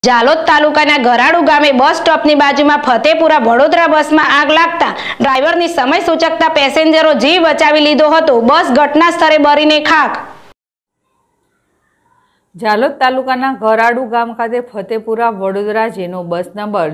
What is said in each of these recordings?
જાલોદ તાલુકાના ગરાડુ ગામે બસ સ્ટોપની બાજુમાં ફતેપુરા વડોદરા બસમાં આગ લાગતા ડ્રાઈવરની સમય સૂચકતા પેસેન્જરો જીવ બચાવી લીધો હતો। બસ ઘટના સ્થળે બળીને ખાખ। જાલોદ તાલુકાના ગરાડુ ગામ ખાતે ફતેપુરા વડોદરા જેનો બસ નંબર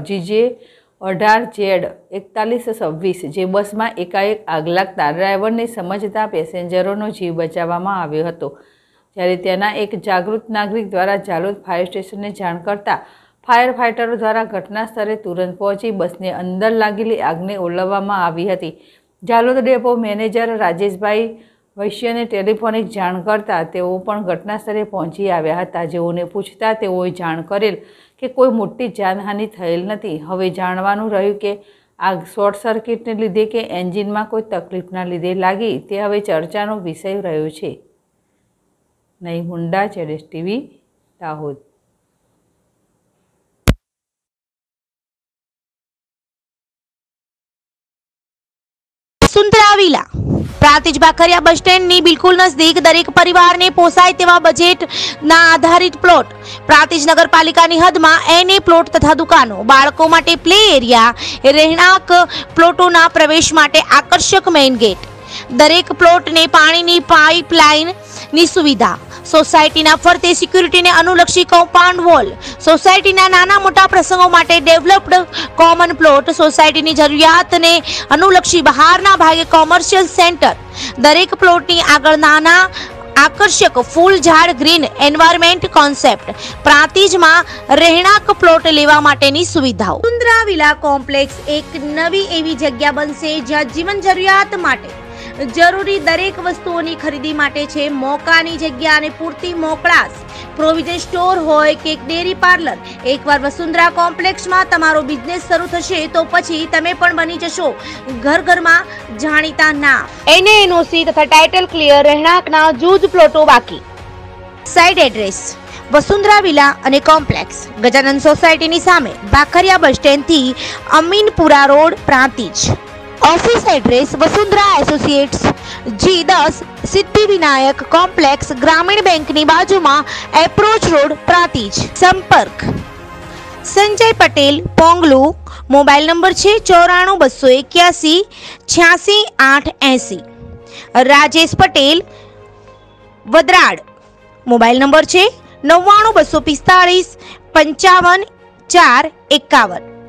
GJ18Z4126 જે બસમાં એકાએક આગ લાગતા ડ્રાઈવરને સમજતા પેસેન્જરોનો જીવ બચાવવામાં આવ્યો હતો। ત્યારે તેના એક જાગૃત નાગરિક દ્વારા જાલોદ ફાયર સ્ટેશનને જાણ કરતા ફાયર ફાઇટરો દ્વારા ઘટના સ્થળે તુરંત પહોંચી બસને અંદર લાગેલી આગને ઓલવવામાં આવી હતી। જાલોદ ડેપો મેનેજર રાજેશભાઈ વૈશ્યને ટેલિફોનિક જાણ કરતા તેઓ પણ ઘટના સ્થળે પહોંચી આવ્યા હતા। જેઓને પૂછતા તેઓએ જાણ કરેલ કે કોઈ મોટી જાનહાનિ થયેલ નથી। હવે જાણવાનું રહ્યું કે આગ શોર્ટ સર્કિટને લીધે કે એન્જિનમાં કોઈ તકલીફના લીધે લાગી તે હવે ચર્ચાનો વિષય રહ્યો છે। नहीं मुंडा ZS TV Dahod. Vasundhara villa Prantij Bhakhariya bus stand नी बिल्कुल नजदीक दरेक परिवार ने पोसाय तेवा बजेट ना आधारित प्लॉट प्रांतिज नगरपालिका नी हद में एने प्लॉट तथा दुकानों बाळको माटे प्ले एरिया રહેણાંક प्लॉटों प्रवेश माटे आकर्षक मेन गेट दरेक प्लॉट ने पानी नी पाइपलाइन नी सुविधा सोसायटी ना फरते सिक्योरिटी ने अनुलक्षी कम्पाउंड वॉल सोसायटी ना नाना मोटा प्रसंगों माटे डेवलप्ड कॉमन प्लॉट सोसायटी नी जरूरियात ने अनुलक्षी बहारना भागे कॉमर्शियल सेंटर दरेक प्लॉट नी आगळ नाना आकर्षक फूल झाड़ ग्रीन एनवायरमेंट कॉन्सेप्ट प्रांतिज में રહેણાંક प्लॉट लेवा माटेनी सुविधाओं। वसुंधरा विला कॉम्प्लेक्स एक नवी एवी जग्या बनशे ज्यां जीवन जरूरियात माटे जरूरी दरेक वस्तुओनी खरीदी माटे छे मोकानी जग्या अने पूरती मोकळास प्रोविजन स्टोर होय के डेरी पार्लर। एकवार वसुंधरा कॉम्प्लेक्स में तमारो बिजनेस शुरू थशे तो पछी तमे पण बनी जशो घर घर में जाणीता नाम। NOC तथा टाइटल क्लियर રહેણાંકના જૂજ પ્લોટો બાકી। साइड एड्रेस वसुंधरा विला अने कॉम्प्लेक्स गजानन सोसायटी नी सामे भाखरिया बस स्टेण्ड थी Aminpura road Prantij. Office address Vasundhara associates G10 Siddhivinayak complex Gramin bank नी बाजू में एप्रोच रोड प्रांतिज। संपर्क संजय पटेल पोंगलू मोबाइल नंबर छे 94 281 86 880। राजेश पटेल वदराड मोबाइल नंबर छे 99 245 55 4 51।